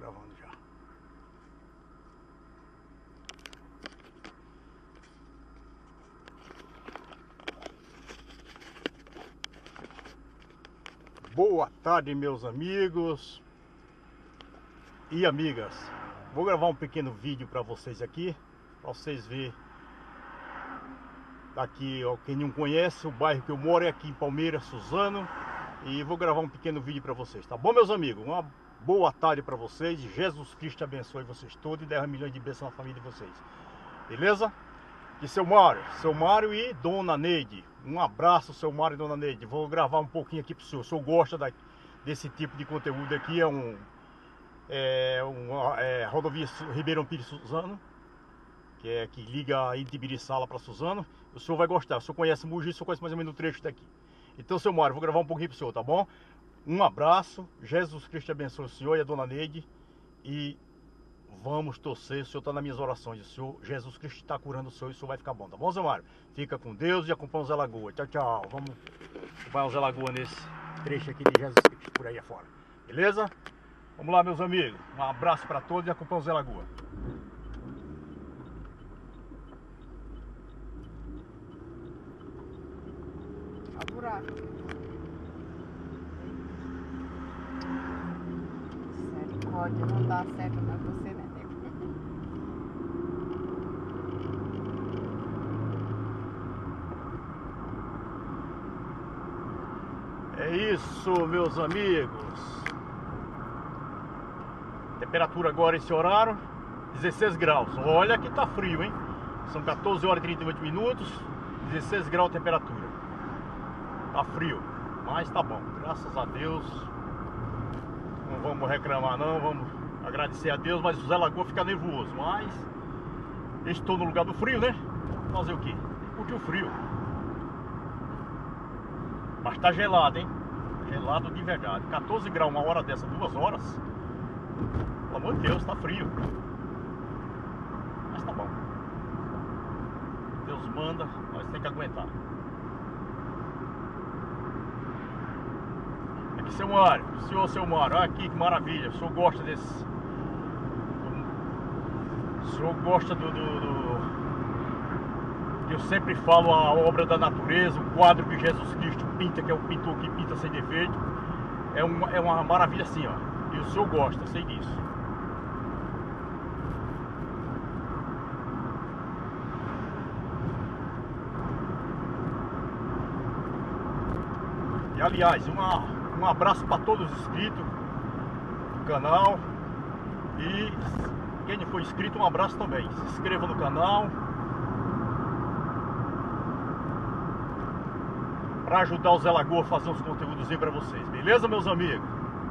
gravando já. Boa tarde, meus amigos e amigas. Vou gravar um pequeno vídeo para vocês aqui, para vocês verem. Aqui, ó, quem não conhece, o bairro que eu moro é aqui em Palmeiras, Suzano. E vou gravar um pequeno vídeo para vocês, tá bom, meus amigos? Uma boa tarde para vocês. Jesus Cristo abençoe vocês todos e derrame milhões de bênçãos na família de vocês. Beleza? E seu Mário e Dona Neide. Um abraço, seu Mário e Dona Neide. Vou gravar um pouquinho aqui pro senhor. O senhor gosta desse tipo de conteúdo aqui? É rodovia Ribeirão Pires Suzano, que liga aí de Ibiriçala para Suzano. O senhor vai gostar. O senhor conhece Mogi, o senhor conhece mais ou menos o trecho daqui. Então, seu Mário, vou gravar um pouquinho pro senhor, tá bom? Um abraço. Jesus Cristo abençoe o senhor e a Dona Neide. E vamos torcer. O senhor está nas minhas orações. O senhor, Jesus Cristo está curando o senhor e o senhor vai ficar bom, tá bom, seu Mário? Fica com Deus e acompanha o Zé Lagoa. Tchau, tchau. Vamos acompanhar o Zé Lagoa nesse trecho aqui de Jesus Cristo por aí afora. Beleza? Vamos lá, meus amigos. Um abraço para todos e acompanha o Zé Lagoa. Olha o buraco. Misericórdia, não dá certo pra você, né, nego? É isso, meus amigos. Temperatura agora esse horário 16 graus. Olha que tá frio, hein? São 14 horas e 38 minutos. 16 graus de temperatura. Tá frio, mas tá bom. Graças a Deus. Não vamos reclamar não, vamos agradecer a Deus. Mas o Zé Lagoa fica nervoso. Mas estou no lugar do frio, né? Fazer o quê? Curtir o frio. Mas tá gelado, hein? Gelado de verdade. 14 graus uma hora dessa, 2 horas. Pelo amor de Deus, tá frio. Mas tá bom. Deus manda, nós tem que aguentar. Aqui, seu Mário. Seu Mário, olha aqui que maravilha. O senhor gosta desse... O senhor gosta eu sempre falo a obra da natureza, o quadro que Jesus Cristo pinta, que é o pintor que pinta sem defeito. É uma maravilha assim, ó. E o senhor gosta, sei disso. E aliás, um abraço para todos os inscritos do canal. E quem não for inscrito, um abraço também. Se inscreva no canal para ajudar o Zé Lagoa a fazer uns conteúdos aí para vocês. Beleza, meus amigos?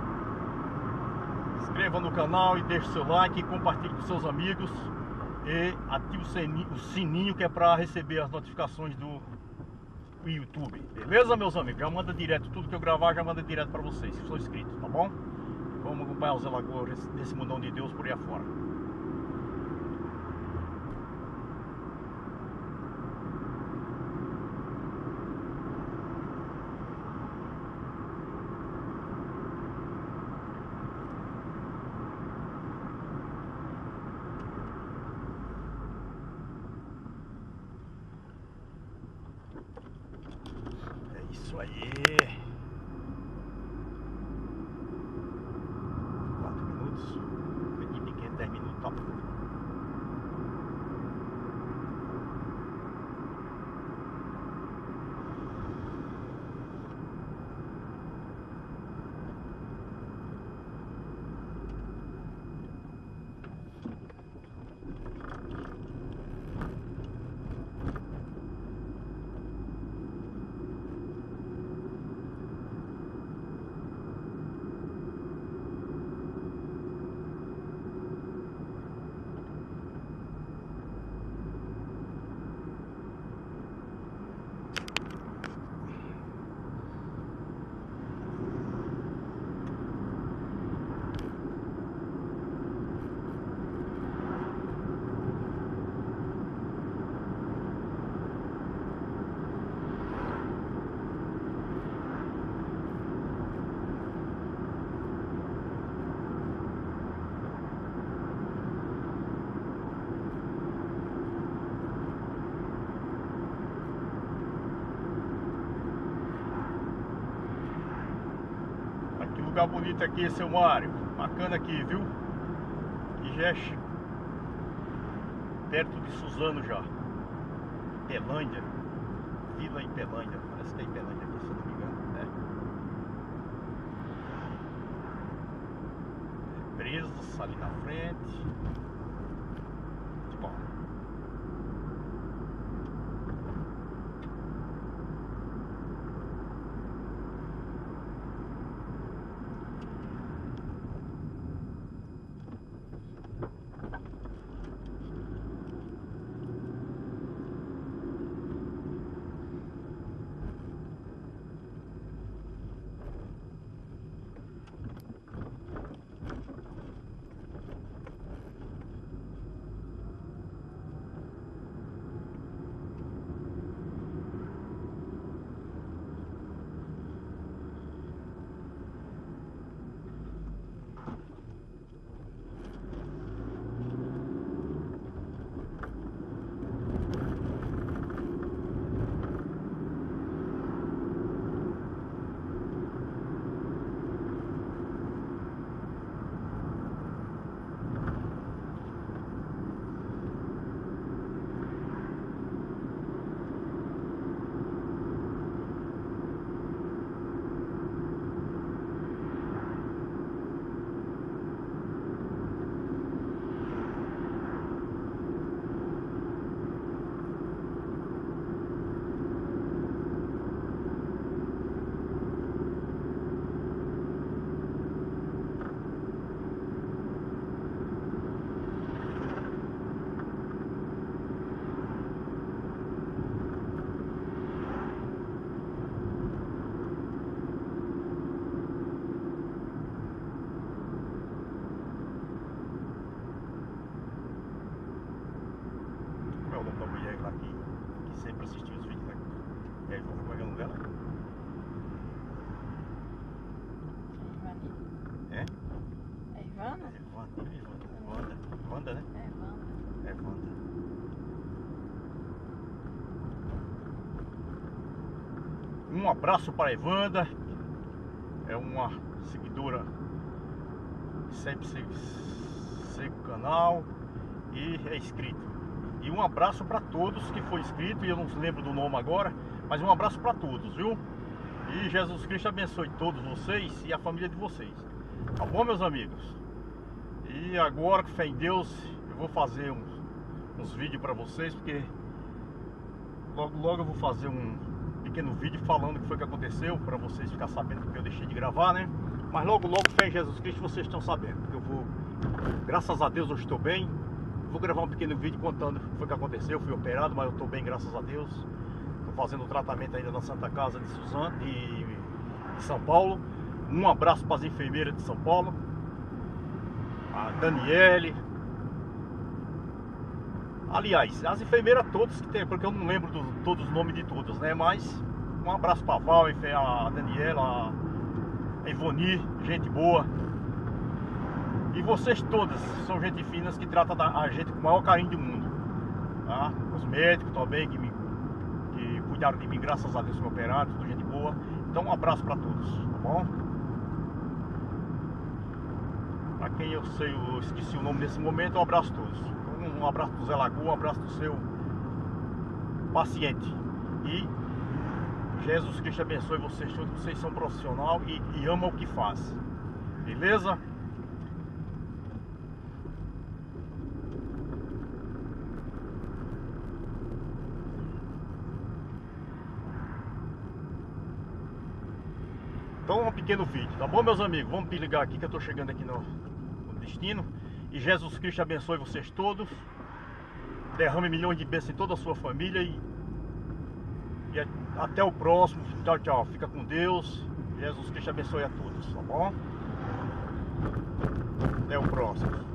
Se inscreva no canal e deixe seu like e compartilhe com seus amigos. E ative o sininho que é para receber as notificações do YouTube. Beleza, meus amigos? Já manda direto, tudo que eu gravar já manda direto para vocês, se for inscrito, tá bom? Vamos acompanhar o Zé Lagoa desse mundão de Deus por aí afora. Isso aí. 4 minutos. Bem pequeno, 10 minutos, top. lugar bonito aqui, seu Mário. Bacana aqui, viu? E já é perto de Suzano já. Pelândia. Vila em Pelândia. Parece que é em Pelândia aqui, se eu não me engano. Presas ali na frente. Bom. O nome da mulher lá que sempre assistiu os vídeos, né? E aí, como é que é o nome dela? É? É Ivana? Wanda, né? É Wanda. Um abraço para a Evanda. É uma seguidora que sempre segue o canal e é inscrito. E um abraço para todos que foi inscrito, e eu não lembro do nome agora, mas um abraço para todos, viu? E Jesus Cristo abençoe todos vocês e a família de vocês. Tá bom, meus amigos? E agora, com fé em Deus, eu vou fazer uns vídeos para vocês, porque logo eu vou fazer um pequeno vídeo falando o que foi que aconteceu, para vocês ficarem sabendo que eu deixei de gravar, né? Mas logo, fé em Jesus Cristo, vocês estão sabendo. Eu vou, graças a Deus, eu estou bem. Vou gravar um pequeno vídeo contando o que foi que aconteceu. Fui operado, mas eu estou bem, graças a Deus. Estou fazendo o tratamento ainda na Santa Casa de Suzano, de São Paulo. Um abraço para as enfermeiras de São Paulo, a Daniele. Aliás, as enfermeiras todas que tem, porque eu não lembro todos os nomes de todas, né? Mas um abraço para a Val, a Daniela, a Ivoni, gente boa. E vocês todas são gente finas que tratam a gente com o maior carinho do mundo, tá? Os médicos também que cuidaram de mim, graças a Deus, me operaram, tudo gente boa. Então um abraço para todos, tá bom? Para quem eu esqueci o nome nesse momento, um abraço a todos. Um abraço do Zé Lagoa, um abraço do seu paciente. E Jesus Cristo abençoe vocês todos. Vocês são profissionais e amam o que faz. Beleza? Então um pequeno vídeo, tá bom, meus amigos? Vamos ligar aqui que eu tô chegando aqui no destino. E Jesus Cristo abençoe vocês todos. Derrame milhões de bênçãos em toda a sua família. E até o próximo. Tchau, tchau. Fica com Deus. Jesus Cristo abençoe a todos, tá bom? Até o próximo.